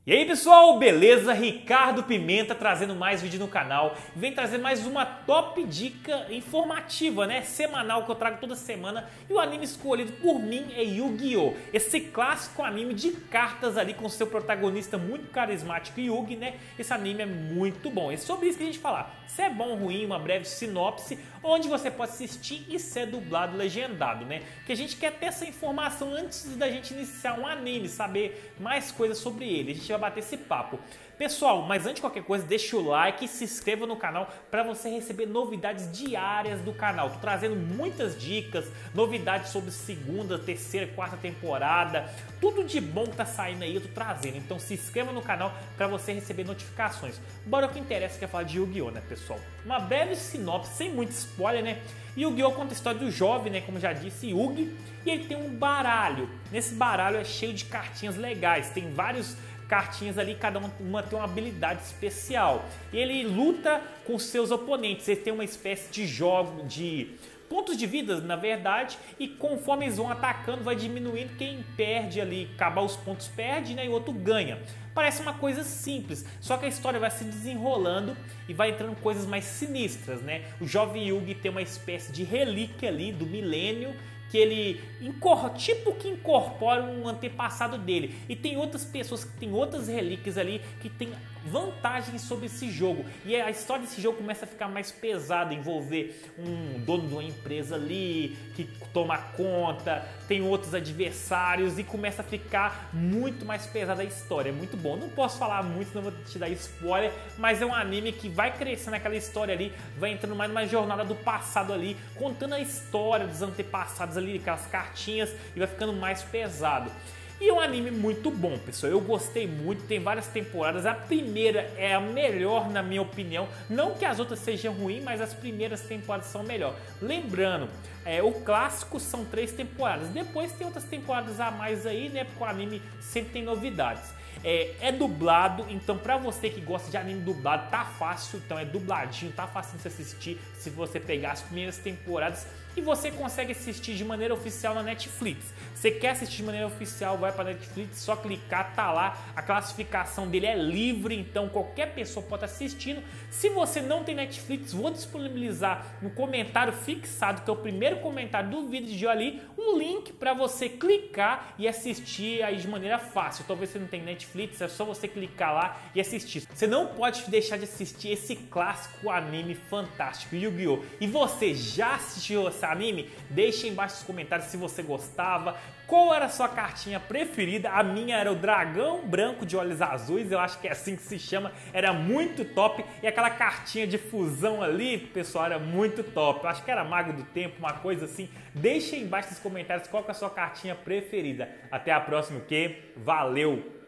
E aí pessoal, beleza? Ricardo Pimenta trazendo mais vídeo no canal. Vem trazer mais uma top dica informativa, né? Semanal que eu trago toda semana. E o anime escolhido por mim é Yu-Gi-Oh! Esse clássico anime de cartas ali com seu protagonista muito carismático Yugi, né? Esse anime é muito bom. É sobre isso que a gente falar. Se é bom ou ruim, uma breve sinopse, onde você pode assistir e ser dublado legendado, né? Que a gente quer ter essa informação antes da gente iniciar um anime, saber mais coisas sobre ele. A gente vai bater esse papo. Pessoal, mas antes de qualquer coisa, deixa o like e se inscreva no canal para você receber novidades diárias do canal. Tô trazendo muitas dicas, novidades sobre segunda, terceira, quarta temporada, tudo de bom que tá saindo aí eu tô trazendo. Então se inscreva no canal para você receber notificações. Bora o que interessa, que é falar de Yu-Gi-Oh, né, pessoal? Uma breve sinopse, sem muito spoiler, né? Yu-Gi-Oh conta a história do jovem, né, como já disse, Yugi, e ele tem um baralho. Nesse baralho é cheio de cartinhas legais, tem vários cartinhas ali, cada uma tem uma habilidade especial. E ele luta com seus oponentes, ele tem uma espécie de jogo, de pontos de vida, na verdade, e conforme eles vão atacando, vai diminuindo. Quem perde ali, acabar os pontos perde, né, e o outro ganha. Parece uma coisa simples, só que a história vai se desenrolando e vai entrando coisas mais sinistras, né? O jovem Yugi tem uma espécie de relíquia ali do milênio, que ele tipo que incorpora um antepassado dele. E tem outras pessoas que tem outras relíquias ali que tem vantagens sobre esse jogo. E a história desse jogo começa a ficar mais pesada, envolver um dono de uma empresa ali que toma conta, tem outros adversários e começa a ficar muito mais pesada a história. É muito bom. Não posso falar muito, não vou te dar spoiler, mas é um anime que vai crescendo aquela história ali, vai entrando mais numa jornada do passado ali, contando a história dos antepassados ali, aquelas cartinhas, e vai ficando mais pesado. E é um anime muito bom, pessoal. Eu gostei muito, tem várias temporadas. A primeira é a melhor, na minha opinião. Não que as outras sejam ruins, mas as primeiras temporadas são melhor. Lembrando, o clássico são 3 temporadas. Depois tem outras temporadas a mais aí, né? Porque o anime sempre tem novidades. É dublado, então pra você que gosta de anime dublado, tá fácil, então é dubladinho, tá fácil de se assistir se você pegar as primeiras temporadas e você consegue assistir de maneira oficial na Netflix. Você quer assistir de maneira oficial, vai pra Netflix, só clicar, tá lá, a classificação dele é livre, então qualquer pessoa pode estar assistindo. Se você não tem Netflix, vou disponibilizar no comentário fixado, que é o primeiro comentário do vídeo ali, um link pra você clicar e assistir aí de maneira fácil. Talvez você não tenha Netflix, é só você clicar lá e assistir. Você não pode deixar de assistir esse clássico anime fantástico, Yu-Gi-Oh! E você já assistiu esse anime? Deixa aí embaixo nos comentários se você gostava, qual era a sua cartinha preferida. A minha era o dragão branco de olhos azuis, eu acho que é assim que se chama, era muito top. E aquela cartinha de fusão ali, pessoal, era muito top. Eu acho que era Mago do Tempo, uma coisa assim. Deixa aí embaixo nos comentários qual que é a sua cartinha preferida. Até a próxima, que valeu!